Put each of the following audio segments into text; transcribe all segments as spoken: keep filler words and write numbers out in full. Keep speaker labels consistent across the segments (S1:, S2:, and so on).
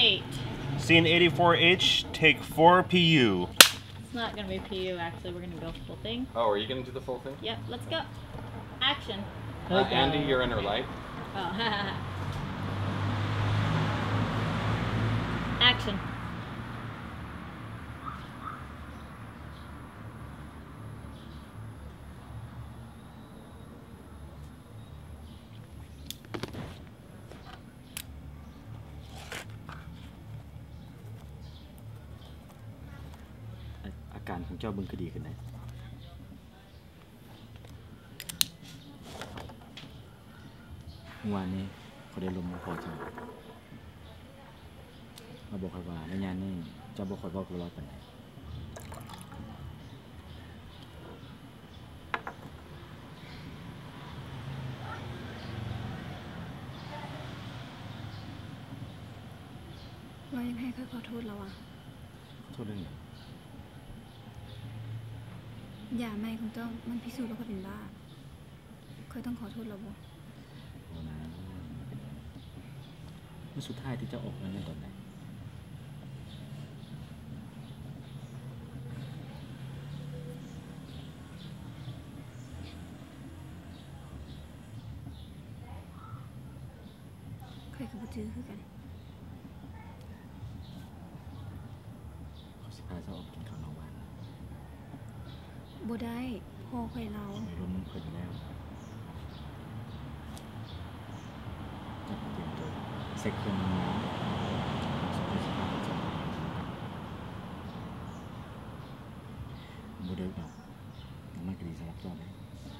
S1: eight.
S2: Scene eighty-four H, take four P U.
S1: It's not gonna be P U actually, we're gonna go full thing.
S3: Oh, are you gonna do the full thing?
S1: Yep, let's go. Action.
S3: Uh, Andy, you're in her light.
S1: Oh, Action.
S4: อาการของเจ้าบึงคดีกันไหนเมื่อวานนี้เขาได้ลมมาพอจังมาบอกเขาว่าในงานนี้เจ้าบอกคอยบอกเราปานใด
S5: เรายังให้เขาขอโทษเราอ่ะ
S4: โทษเรื่องไหน
S5: อย่าไม่คุณต้องมันพิสูจน์ว่าเขาเป็นบ้าเคยต้องขอโทษเราบ่
S4: โอ้นะเมื่อสุดท้ายที่เจ้าออกนั้นในตอนไหน
S5: เคยกับบ่จื้อคือกัน
S4: เขาสิพาเจ้าออกกินข้าวนอกบ้าน
S5: บ่ได้พ่อคอยเรา
S4: ลมมันเพิ่นแล้วจะเตรียมตัวเซ็กเครื่องมือสเปซสปาร์จบ่เด้อดอกมันก็ดีสำหรับเจ้าเลย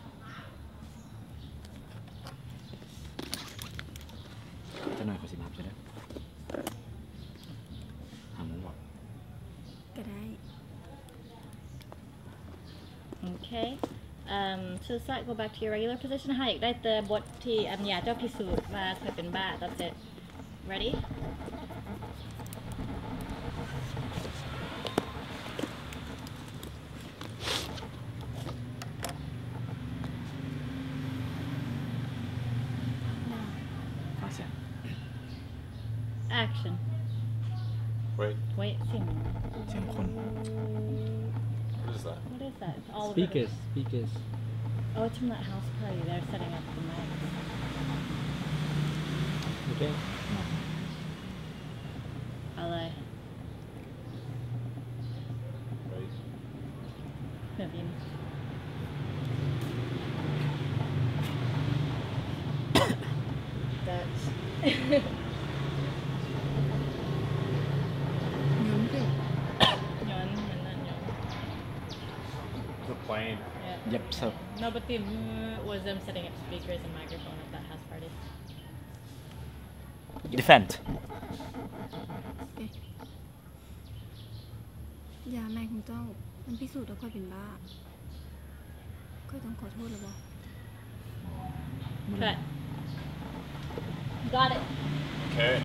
S4: เจ้าหน่อยขอสิมารับจะได้หาหมูบอก
S5: ก็ได้
S1: Okay. Um, so Sat, go back to your regular position. Hi, ได้แต่บทที่อันยาเจ้าพิสูจน์ว่าเคยเป็นบ้า That's it. Ready? Action.
S3: Wait.
S1: Wait, เสียง
S4: เสียงคน
S3: What is that?
S1: What is that? It's all
S6: Speakers, speakers.
S1: Oh, it's from that house party. They're setting up the mic.
S6: Okay.
S1: L A.
S3: Wait.
S1: Naveen. That's.
S5: ย้อนเด้อ
S1: Yun, yun, yun, yun.
S2: The plane.
S1: Yeah.
S4: Yep, so
S1: No, but the mm, was them setting up speakers and microphone at that house party.
S4: defend
S5: เอ๊ะอย่าไม่คุณต้องมันพิสูจน์ว่าคอยเป็นบ้าเคยต้องขอโทษเราบ่
S1: Cut. Got it.
S2: Okay.